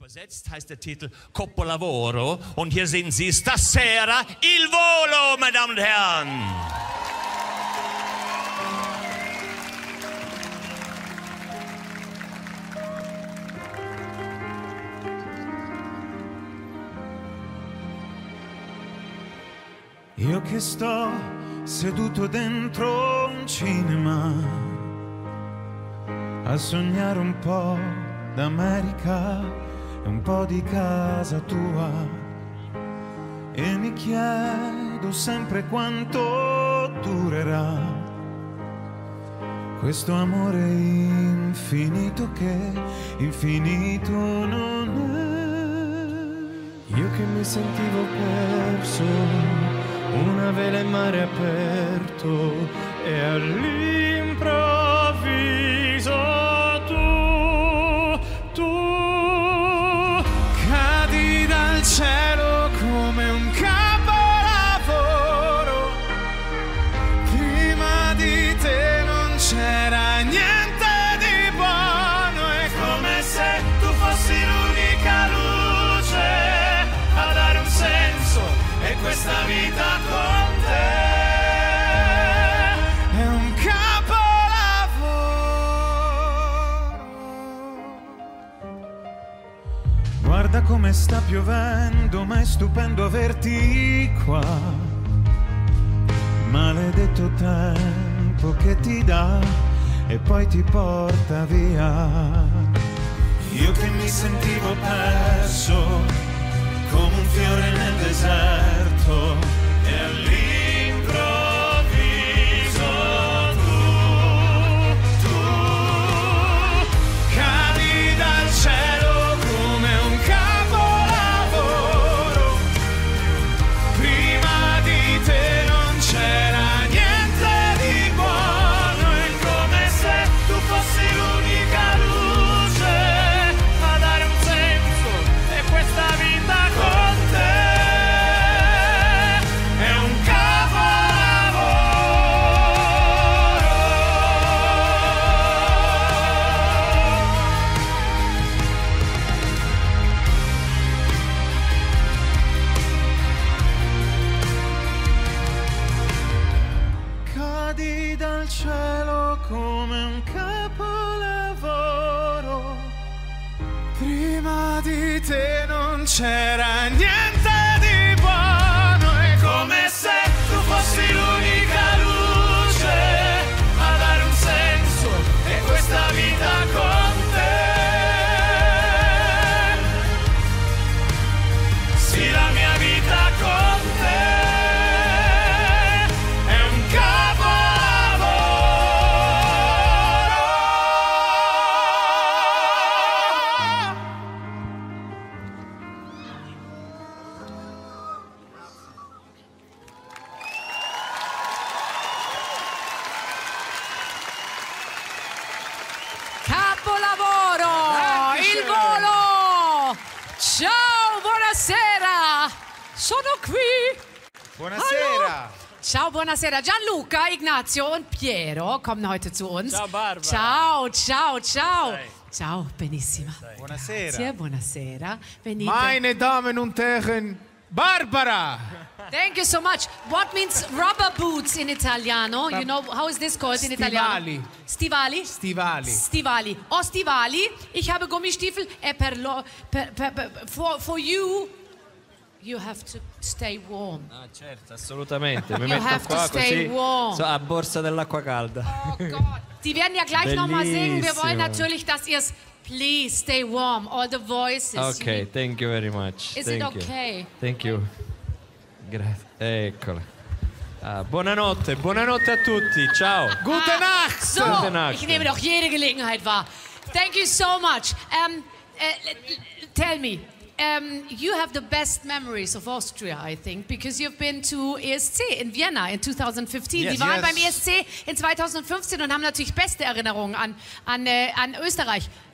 Übersetzt heißt der Titel Capolavoro und hier sehen Sie Stasera il volo, meine Damen und Herren. Io che sto seduto dentro un cinema a sognare un po' d'America e un po' di casa tua e mi chiedo sempre quanto durerà questo amore infinito che infinito non è. Io che mi sentivo perso, una vela in mare aperto e all'improvviso tu cadi dal cielo come un capolavoro. Prima di te non c'era niente di buono, è come se tu fossi l'unica luce a dare un senso e questa vita con te è un capolavoro. Guarda come sta piovendo, ma è stupendo averti qua. Maledetto tempo che ti dà e poi ti porta via. Io che mi sentivo perso come un fiore nel deserto e all'improvviso tu cadi dal cielo come un capolavoro. Prima di te non c'era niente di buono, è come se tu fossi l'unica luce a dare un senso e questa vita con te è un cadi dal cielo come un capolavoro. Prima di te non c'era niente di buono, è come se tu fossi l'unica luce a dare un senso e questa vita con te. Sì, la mia vita con te è un Capolavoro, il volo! Ciao, buonasera! Sono qui! Buonasera! Hallo. Ciao, buonasera. Gianluca, Ignazio und Piero kommen heute zu uns. Ciao Barbara! Ciao, ciao, ciao! Sei. Ciao, benissima. Buonasera! Grazie, buonasera. Venite. Meine Damen und Herren, Barbara! Thank you so much. What means rubber boots in Italiano? You know, how is this called in Italiano? Stivali. Stivali. Stivali. Oh, Stivali. Ich habe Gummistiefel. For you, you have to stay warm. Ah, certo, assolutamente. Mi You metto have to qua stay così warm. a borsa dell'acqua calda. Oh Gott. Die werden ja gleich nochmal singen. Wir wollen Bellissimo. natürlich, dass ihr es... Please stay warm. All the voices. Ok, thank you very much. Is Thank it you. okay? Thank you. Grazie. Eccola. Buonanotte, buonanotte a tutti. Ciao. Gute Nacht! So, Gute Nacht. ich nehme doch jede Gelegenheit wahr. Thank you so much. Tell me, you have the best memories of Austria, I think, because you've been to ESC in Vienna in 2015. Yes, Sie waren yes. beim ESC in 2015 und haben natürlich beste Erinnerungen an Österreich.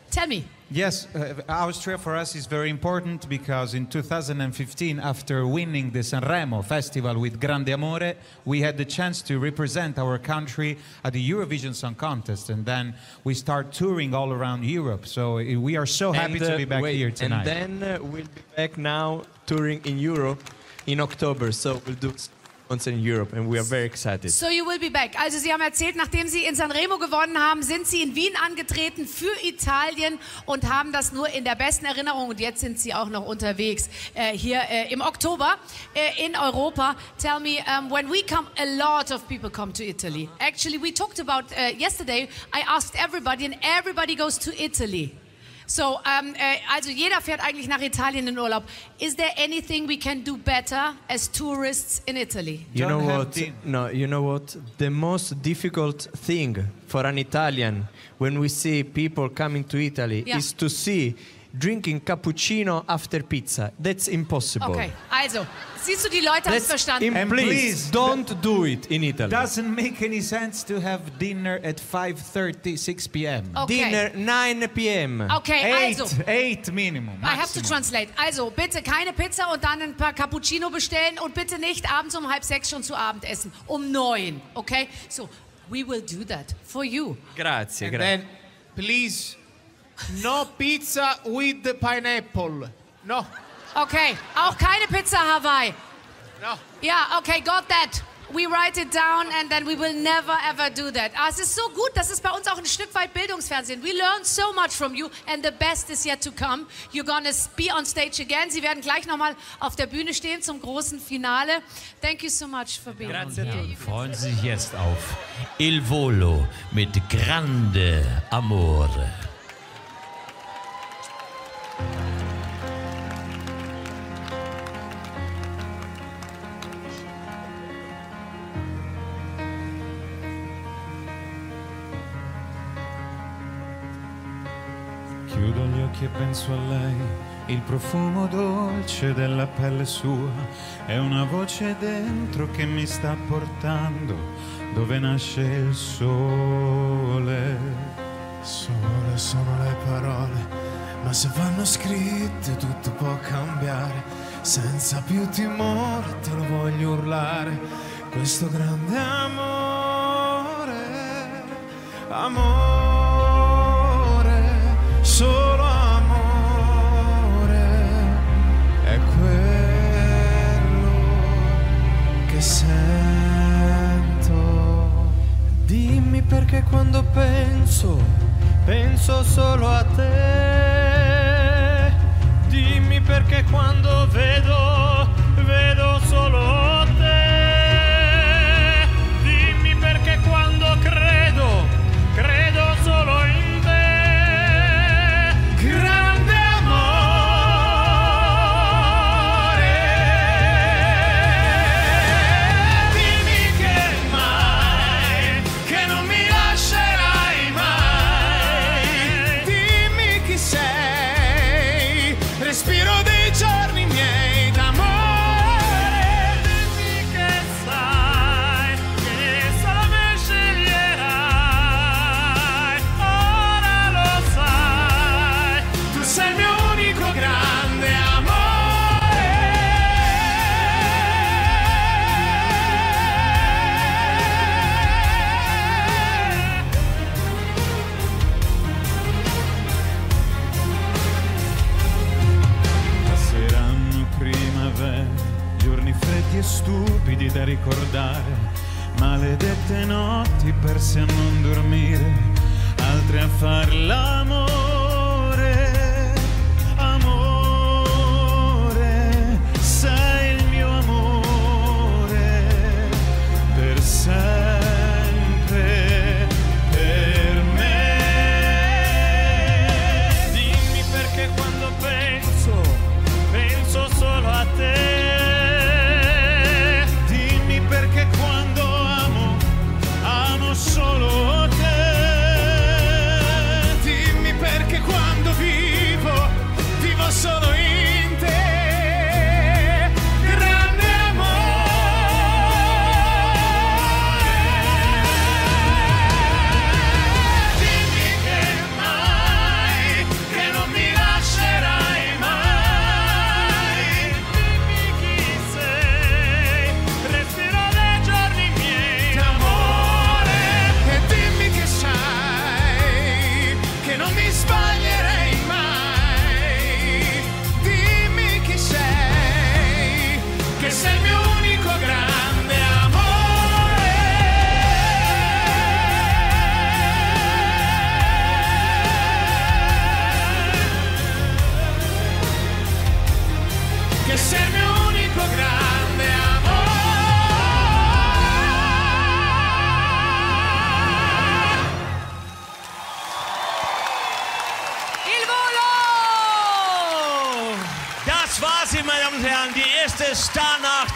Tell me. Yes, Austria for us is very important because in 2015, after winning the Sanremo Festival with Grande Amore, we had the chance to represent our country at the Eurovision Song Contest, and then we start touring all around Europe. So we are so happy to be back here tonight. And then we'll be back now touring in Europe in October. So we'll do concert in Europe, and we are very excited. So you will be back. Also Sie haben erzählt, nachdem Sie in Sanremo gewonnen haben, sind Sie in Wien angetreten für Italien und haben das nur in der besten Erinnerung. Und jetzt sind Sie auch noch unterwegs hier im Oktober in Europa. Tell me, when we come, a lot of people come to Italy. Actually, we talked about yesterday, I asked everybody and everybody goes to Italy. So, also jeder fährt eigentlich nach Italien in Urlaub. Is there anything we can do better as tourists in Italy? You know what? No, you know what? The most difficult thing for an Italian when we see people coming to Italy is to see drinking cappuccino after pizza. That's impossible. Okay, also, siehst du, die Leute haben es verstanden. And please, don't do it in Italy. Doesn't make any sense to have dinner at 5:30, 6 p.m. Okay. Dinner 9 p.m. Okay, also. 8 minimum. I have to translate. Also, bitte keine Pizza und dann ein paar Cappuccino bestellen und bitte nicht abends um 5:30 schon zu Abend essen. Um 9, okay? So, we will do that for you. Grazie, And grazie. then, Please, no pizza with the pineapple. No, Okay, auch keine Pizza Hawaii. no. Ja, okay, got that. We write it down and then we will never ever do that. Ah, es ist so gut, das ist bei uns auch ein Stück weit Bildungsfernsehen. We learn so much from you and the best is yet to come. You're gonna be on stage again. Sie werden gleich nochmal auf der Bühne stehen zum großen Finale. Thank you so much for being here. Freuen Sie sich jetzt auf Il Volo mit Grande Amore. Chiudo gli occhi e penso a lei, il profumo dolce della pelle sua, è una voce dentro che mi sta portando dove nasce il sole. Sole sono le parole, ma se vanno scritte tutto può cambiare. Senza più timore te lo voglio urlare, questo grande amore, amore, solo amore, è quello che sento. Dimmi perché quando penso solo a te. Dimmi perché quando vedo solo te. Dimmi perché quando credo solo in te. Grande amore, dimmi che mai, che non mi lascerai mai. Dimmi chi sei, respiro dei giorni miei d'amore. Dimmi che sai che solo me sceglierai. Ora lo sai. Tu sei il mio unico grande amore. Passeranno primavera, giorni freddi e stupidi da ricordare, maledette notti perse a non dormire, altre a far l'amore, amore, sei il mio amore, per sempre, per me. Dimmi perché quando penso solo a te. Dimmi perché quando amo solo te. Dimmi perché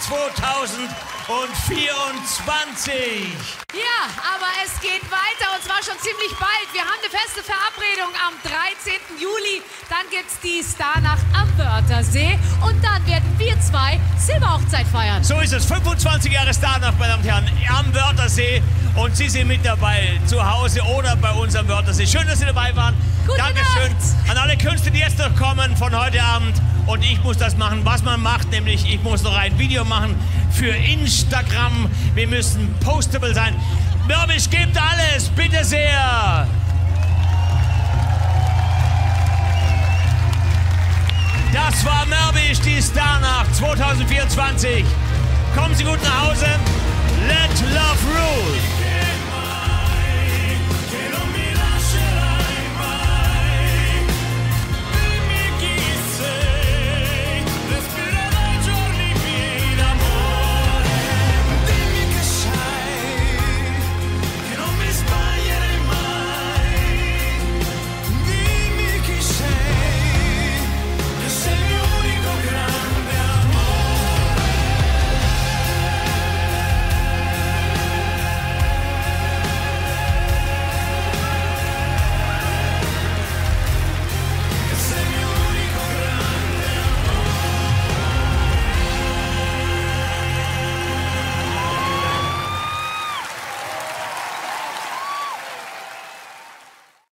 2024. Ja, aber es geht weiter und zwar schon ziemlich bald. Wir haben eine feste Verabredung am 13. Juli. Dann gibt's die Starnacht am Wörthersee und dann werden wir zwei Silberhochzeit feiern. So ist es. 25 Jahre Starnacht, meine Damen und Herren, am Wörthersee. Und Sie sind mit dabei, zu Hause oder bei uns am Wörthersee. Schön, dass Sie dabei waren. Gute Dankeschön Nacht. an alle Künstler, die jetzt noch kommen von heute Abend. Und ich muss das machen, was man macht, nämlich ich muss noch ein Video machen für Instagram. Wir müssen postable sein. Mörbisch gibt alles, bitte sehr. Das war Mörbisch, die Starnacht 2024. Kommen Sie gut nach Hause. Let love rule.